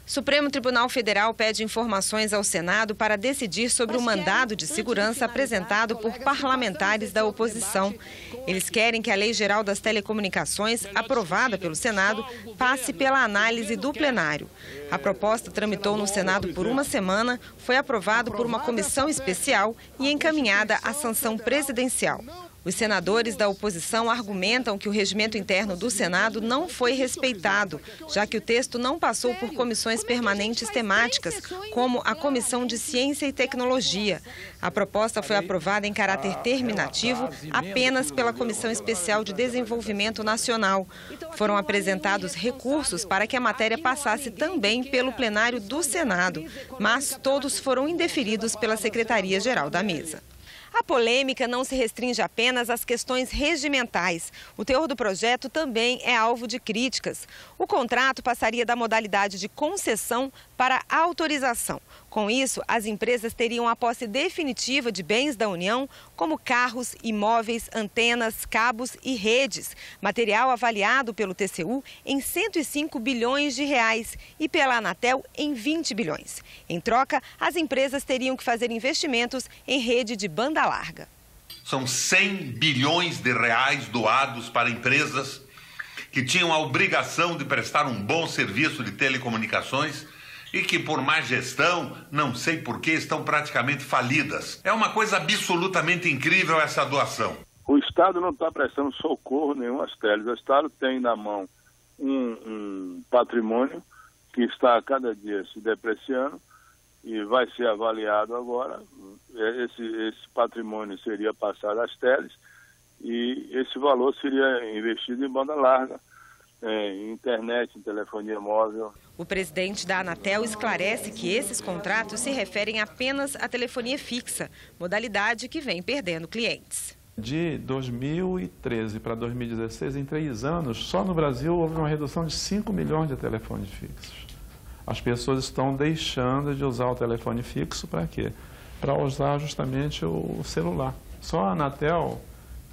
Supremo Tribunal Federal pede informações ao Senado para decidir sobre o mandado de segurança apresentado por parlamentares da oposição. Eles querem que a Lei Geral das Telecomunicações, aprovada pelo Senado, passe pela análise do plenário. A proposta tramitou no Senado por uma semana, foi aprovada por uma comissão especial e encaminhada à sanção presidencial. Os senadores da oposição argumentam que o regimento interno do Senado não foi respeitado, já que o texto não passou por comissões permanentes temáticas, como a Comissão de Ciência e Tecnologia. A proposta foi aprovada em caráter terminativo apenas pela Comissão Especial de Desenvolvimento Nacional. Foram apresentados recursos para que a matéria passasse também pelo plenário do Senado, mas todos foram indeferidos pela Secretaria-Geral da Mesa. A polêmica não se restringe apenas às questões regimentais. O teor do projeto também é alvo de críticas. O contrato passaria da modalidade de concessão para autorização. Com isso, as empresas teriam a posse definitiva de bens da União, como carros, imóveis, antenas, cabos e redes. Material avaliado pelo TCU em 105 bilhões de reais e pela Anatel em 20 bilhões. Em troca, as empresas teriam que fazer investimentos em rede de banda larga. São 100 bilhões de reais doados para empresas que tinham a obrigação de prestar um bom serviço de telecomunicações e que, por má gestão, não sei por que, estão praticamente falidas. É uma coisa absolutamente incrível essa doação. O Estado não está prestando socorro nenhum às teles. O Estado tem na mão um patrimônio que está a cada dia se depreciando e vai ser avaliado agora. Esse patrimônio seria passado às teles e esse valor seria investido em banda larga, em internet, em telefonia móvel. O presidente da Anatel esclarece que esses contratos se referem apenas à telefonia fixa, modalidade que vem perdendo clientes. De 2013 para 2016, em 3 anos, só no Brasil houve uma redução de 5 milhões de telefones fixos. As pessoas estão deixando de usar o telefone fixo para quê? Para usar justamente o celular. Só a Anatel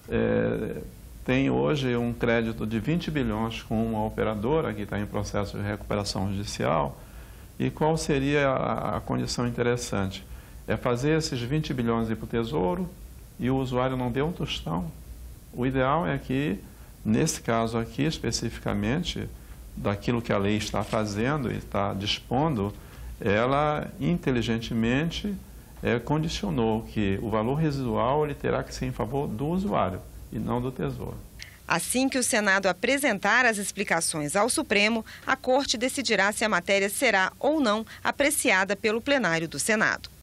tem hoje um crédito de 20 bilhões com uma operadora que está em processo de recuperação judicial. E qual seria a condição interessante? É fazer esses 20 bilhões ir para o Tesouro e o usuário não dê um tostão. O ideal é que, nesse caso aqui especificamente, daquilo que a lei está fazendo e está dispondo, ela inteligentemente condicionou que o valor residual ele terá que ser em favor do usuário e não do Tesouro. Assim que o Senado apresentar as explicações ao Supremo, a Corte decidirá se a matéria será ou não apreciada pelo plenário do Senado.